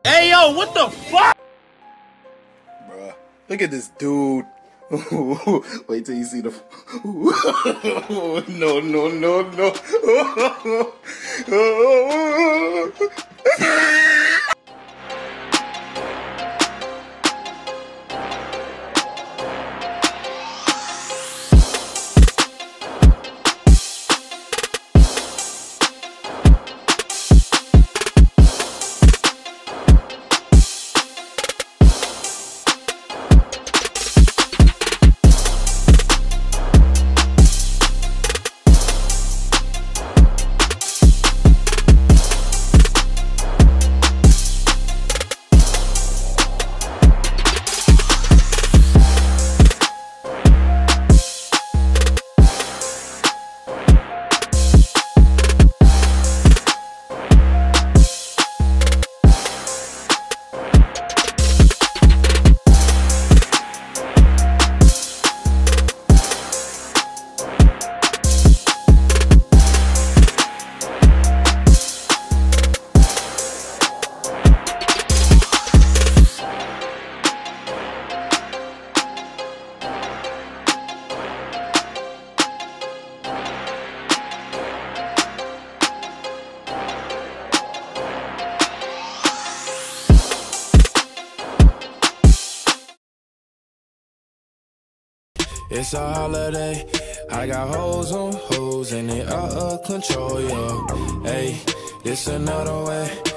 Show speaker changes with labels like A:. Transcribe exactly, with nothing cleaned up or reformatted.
A: Hey yo, what the fuck?
B: Bruh, look at this dude. Wait till you see the. No, no, no, no.
C: It's a holiday, I got hoes on hoes and they out of control, yo. Hey, it's another way.